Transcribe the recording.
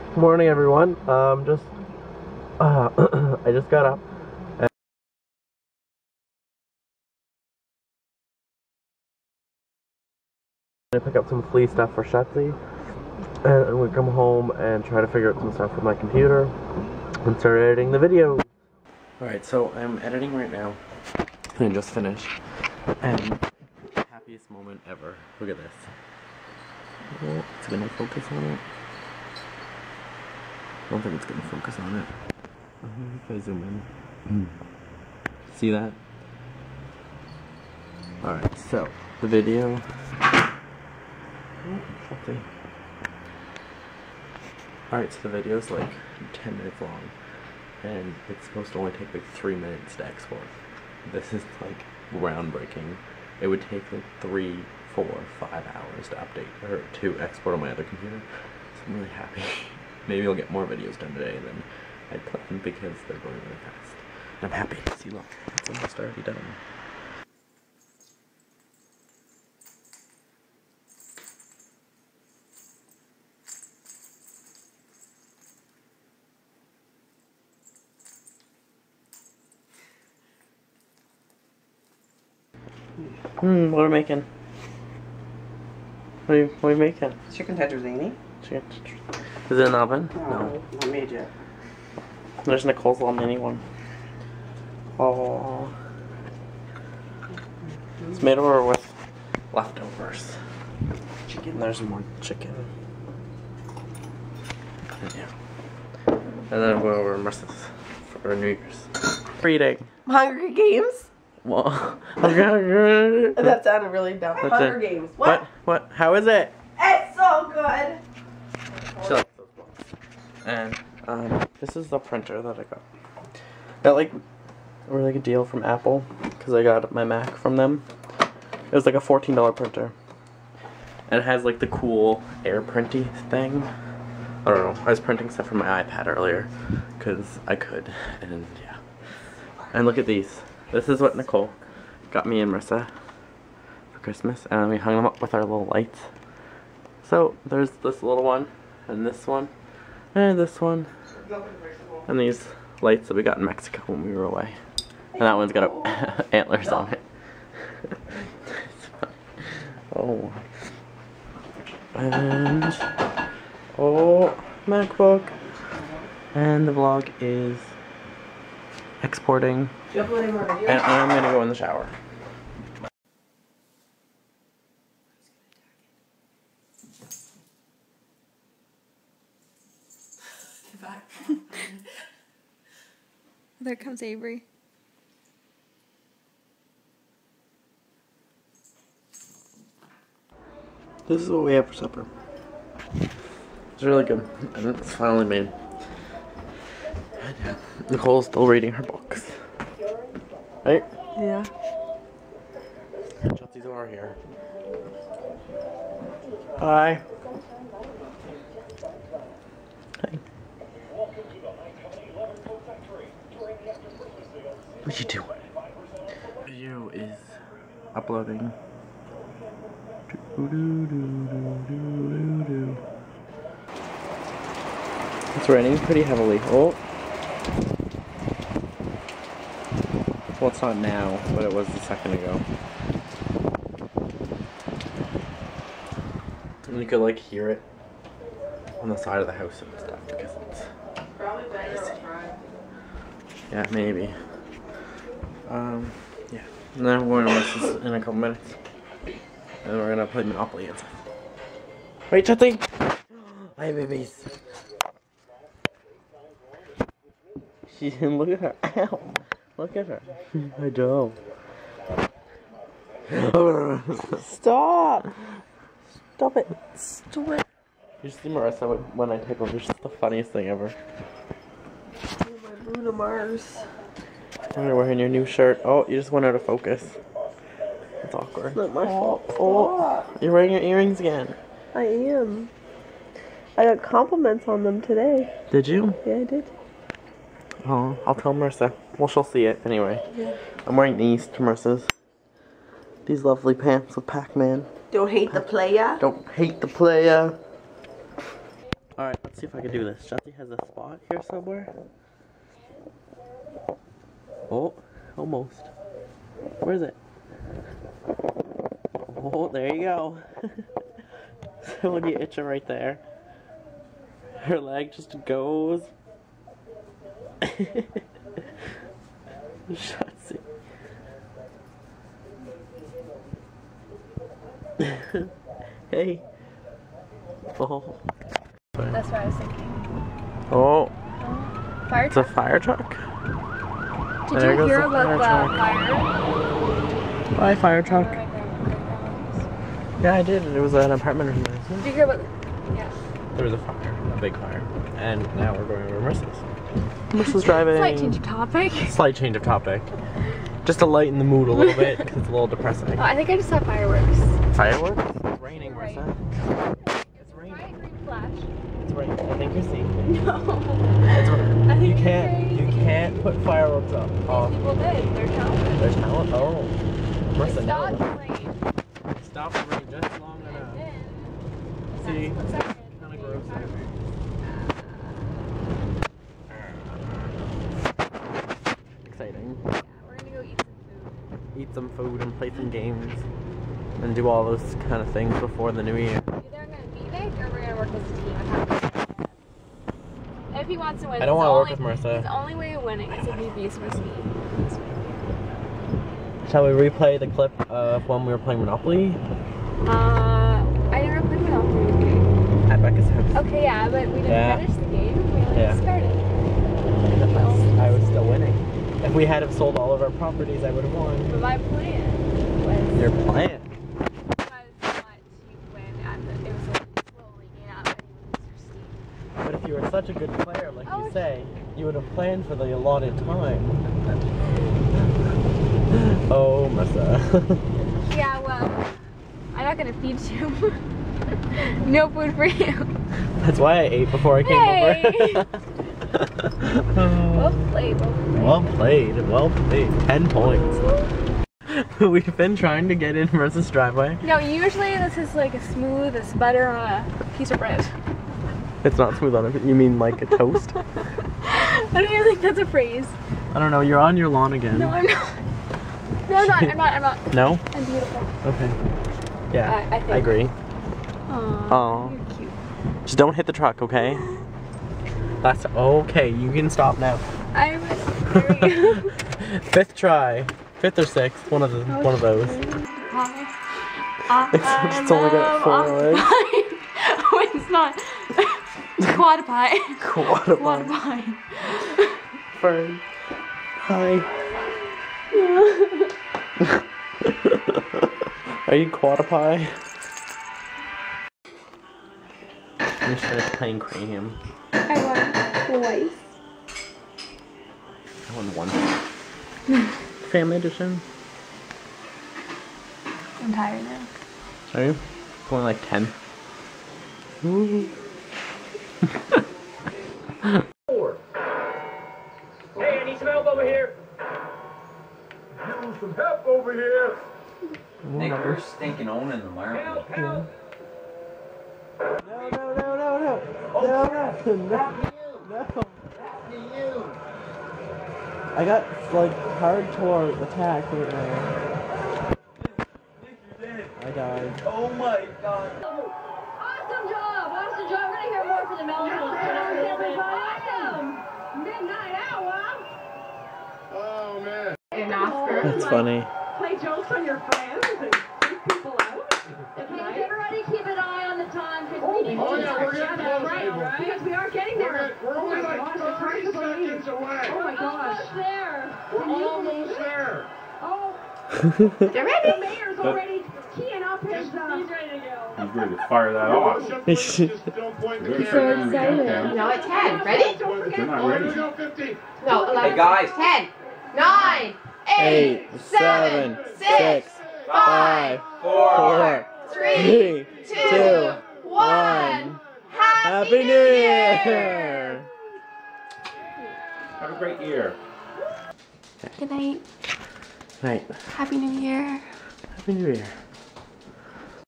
Morning, everyone. I just got up and I pick up some flea stuff for Shetzi, and we come home and try to figure out some stuff with my computer and start editing the video. Alright, so I'm editing right now, and I just finished, and happiest moment ever. Look at this. Oh, it's gonna focus on it. I don't think it's gonna focus on it. If I zoom in. See that? Alright, so the video. Alright, so the video's like 10 minutes long, and it's supposed to only take like 3 minutes to export. This is like groundbreaking. It would take like 3, 4, 5 hours to update or to export on my other computer. So I'm really happy. Maybe I'll get more videos done today than I'd planned because they're going really fast. And I'm happy. See, look, it's almost already done. What are we making? What are you making? Chicken tetrazzini. Chicken. Is it in the oven? No. I made it. There's Nicole's little mini one. Oh. It's made over with leftovers. Chicken. And there's more chicken. Yeah. And then we'll go over and rest this for New Year's. Reading. Hunger Games? Well, That sounded really dumb. Hunger Games. What? What? How is it? It's so good. She likes those books. And this is the printer that I got. Got like a really good deal from Apple because I got my Mac from them. It was like a $14 printer. And it has like the cool air printy thing. I don't know. I was printing stuff from my iPad earlier because I could. And yeah. And look at these. This is what Nicole got me and Marissa for Christmas, and we hung them up with our little lights. So there's this little one, and this one, and this one, and these lights that we got in Mexico when we were away. And that one's got antlers on it. Oh. And MacBook, and the vlog is exporting. And I'm gonna go in the shower. There comes Avery. This is what we have for supper. It's really good, and it's finally made. And yeah, Nicole's still reading her books. Right? Yeah. Chelsea's over here. Hi. Hi. What you doing? Video is uploading. It's raining pretty heavily. Oh. Well, it's not now, but it was a second ago. And you could like hear it on the side of the house and stuff because it's Probably better outside. yeah, maybe. Yeah. And then we're gonna watch this in a couple minutes. And then we're gonna play Monopoly and stuff. Right, Chetty? Hi, babies. Look at her. Ow. Look at her. I don't. Stop. Stop it. Stop it. You should see Marissa when I take over. It's just the funniest thing ever. Oh, my Bruno Mars. You're wearing your new shirt. Oh, you just went out of focus. That's awkward. It's not my fault. Oh, you're wearing your earrings again. I am. I got compliments on them today. Did you? Yeah, I did. Oh, I'll tell Marissa. Well, she'll see it anyway. Yeah. I'm wearing these to Marissa's. These lovely pants with Pac-Man. Don't hate the player. Don't hate the player. Alright, let's see if I can do this. Jesse has a spot here somewhere. Oh, almost. Where is it? Oh, there you go. So when you itch it right there, her leg just goes. Shotzi. Hey. Oh. That's what I was thinking. Oh. Fire It's a truck? fire truck. Did There you goes hear the about the fire fire? Bye, fire truck. Right there. Yeah, I did. It was an apartment or something. Did you hear about? Yeah. There was a fire, a big fire. And now we're going over Marissa's. Marissa's driving. Slight change of topic. Slight change of topic. Just to lighten the mood a little bit, because it's a little depressing. Oh, I think I just saw fireworks. Fireworks? It's raining, Right. Marissa. It's raining. Bright green flash. It's raining. I think you're seeing. No. It's raining. I think You you're can't put fireworks up. Oh, People did. They're talented. there's talent. Oh. Marissa, Stop no. the rain. Stop the rain just long enough. And See? then, that's the Kinda gross. Exciting. Yeah, we're gonna go eat some food. Eat some food and play some games. And do all those kind of things before the new year. Either I'm gonna meet Nick or we're gonna work as a team. I have to decide. If he wants to win, I don't it's want to the work with only- Marissa. The only way of winning is if he beats me. Shall we replay the clip of when we were playing Monopoly I never played Monopoly with you. at Becca's house? Okay, yeah, but we didn't Yeah. finish the game. We only Yeah. started. I was still winning. If we had have sold all of our properties, I would have won. But my plan was Your plan? not to win at the. It was like slowly gain up and Mr. Steve. But if you were such a good player, like Oh, you say, you would have planned for the allotted time. Oh, Marissa. Yeah, well, I'm not gonna feed you. No food for you. That's why I ate before I came Hey. over. Well played, well played. Well played, well played. 10 points. We've been trying to get in Marissa's driveway. No, usually this is like as smooth as butter on a piece of bread. It's not smooth on it. You mean like a toast? I don't even think that's a phrase. I don't know. You're on your lawn again. No, I'm not. No, I'm not. No? I'm beautiful. Okay. Yeah, I think. I agree. Aww, Aw. you're cute. Just don't hit the truck, okay? That's okay. You can stop now. I was very... 5th try. 5th or 6th. One of those. It's only got 4 legs. Oh, it's not. Quadpie. Quadpie. Fern. Hi. Are you Quadpie? I'm just gonna playing Cranium. I won twice. I won once. Family edition. I'm tired now. Are you? Going like 10. Ooh. Hey, I need some help over here. Need some help over here. Nick, you're stinking owning the market. Help, help. No. I got like hardcore attack right now. I died. Oh my god. Awesome job! Awesome job! We're gonna hear more from the Melon Monster. Awesome! Midnight hour! Oh man. An Oscar. That's funny. Play jokes on your friends and freak people out. Okay, everybody keep an eye on the time because we need to yeah, we're getting close, right, Abel. right? Because we are getting there. We're Oh only my like gosh, it's hard 30 to believe. seconds away. Oh my gosh. Almost there. We're Can you almost believe it? there. Oh. Get ready. The mayor's already keying up his, he's ready to go. He's ready to fire that off. Just don't point the They're camera. excited. No, at 10. Ready? Don't forget. They're not Oh, here we ready. go, 50. No, 11. Hey guys. 10, 9, 8, 7, 6, 5, 4, 3, 2, 1. Happy New Year! Have a great year. Good night. Night. Happy New Year. Happy New Year.